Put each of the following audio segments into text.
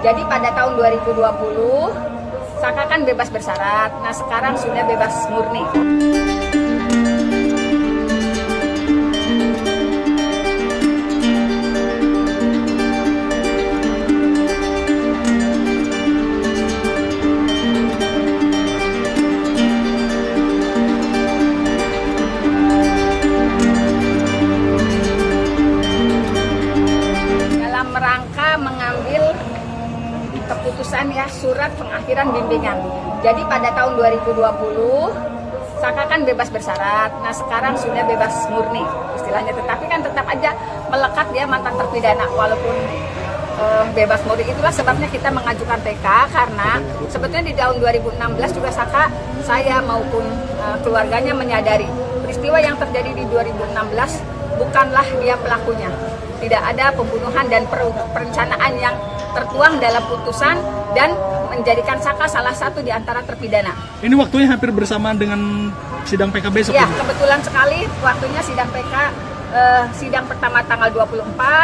Jadi pada tahun 2020 Saka kan bebas bersyarat. Nah sekarang sudah bebas murni. Rangka mengambil keputusan ya surat pengakhiran bimbingan. Jadi pada tahun 2020 Saka kan bebas bersyarat. Nah sekarang sudah bebas murni istilahnya, tetapi kan tetap aja melekat dia mantan terpidana walaupun bebas murni. Itulah sebabnya kita mengajukan PK, karena sebetulnya di tahun 2016 juga Saka, saya maupun keluarganya menyadari peristiwa yang terjadi di 2016 bukanlah dia pelakunya. Tidak ada pembunuhan dan perencanaan yang tertuang dalam putusan dan menjadikan Saka salah satu di antara terpidana. Ini waktunya hampir bersamaan dengan sidang PK besok? Ya, kebetulan sekali waktunya sidang PK, sidang pertama tanggal 24,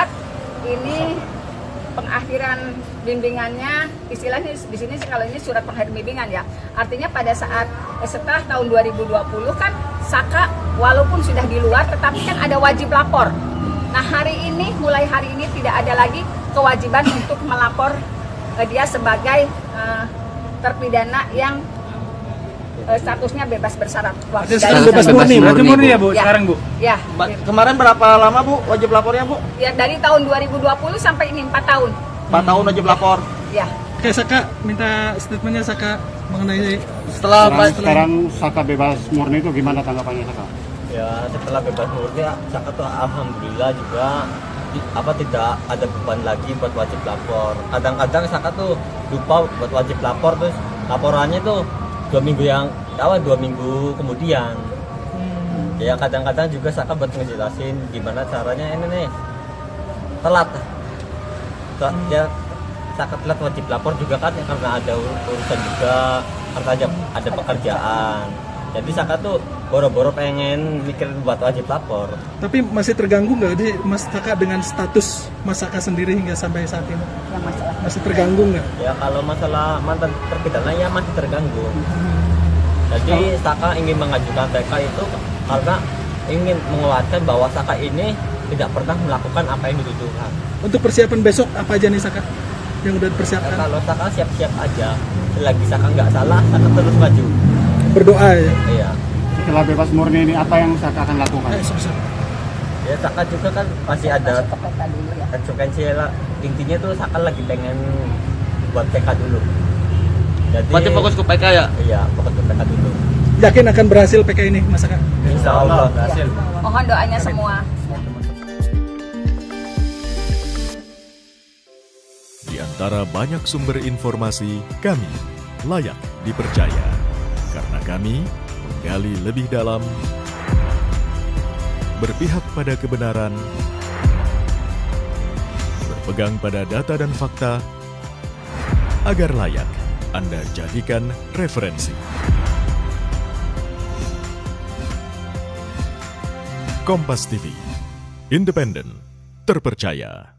ini pengakhiran bimbingannya, istilahnya di sini sih kalau ini surat pengakhiran bimbingan ya. Artinya pada saat setelah tahun 2020 kan Saka walaupun sudah di luar tetapi kan ada wajib lapor. Nah mulai hari ini tidak ada lagi kewajiban untuk melapor dia sebagai terpidana yang statusnya bebas bersyarat. Sekarang bebas murni ya Bu, ya. Sekarang Bu? Ya. Kemarin berapa lama Bu wajib lapornya Bu? Ya dari tahun 2020 sampai ini 4 tahun. 4 tahun wajib lapor? Ya. Oke Saka, minta statementnya Saka mengenai sekarang Saka bebas murni itu gimana tanggapannya Saka? Ya setelah bebas murni Saka tuh alhamdulillah juga tidak ada beban lagi buat wajib lapor. Kadang-kadang Saka tuh lupa buat wajib lapor, terus laporannya tuh 2 minggu kemudian. Ya kadang-kadang juga Saka buat ngejelasin gimana caranya ini nih telat. Ya Saka telat wajib lapor juga kan ya, karena ada urusan juga, karena ada pekerjaan. Jadi Saka tuh boro-boro pengen mikir buat wajib lapor. Tapi masih terganggu nggak sih Mas Saka dengan status Mas Saka sendiri hingga sampai saat ini? Masih terganggu nggak? Ya kalau masalah mantan terpidana ya masih terganggu. Jadi Saka ingin mengajukan PK itu karena ingin menguatkan bahwa Saka ini tidak pernah melakukan apa yang dituduhkan. Untuk persiapan besok apa aja nih Saka yang udah dipersiapkan? Ya, kalau Saka siap-siap aja. Selagi Saka nggak salah, Saka terus maju. Berdoa ya? Iya. Setelah bebas murni ini apa yang Saka akan lakukan? Ya Saka juga kan masih ada konsekuensi lah. Intinya tuh Saka lagi pengen buat PK dulu. Jadi berarti fokus ke PK ya? Iya, fokus ke PK dulu. Yakin akan berhasil PK ini Mas Saka? Insya Allah berhasil. Mohon doanya semua. Di antara banyak sumber informasi, kami layak dipercaya. Karena kami menggali lebih dalam, berpihak pada kebenaran, berpegang pada data dan fakta, agar layak Anda jadikan referensi. Kompas TV, independen, terpercaya.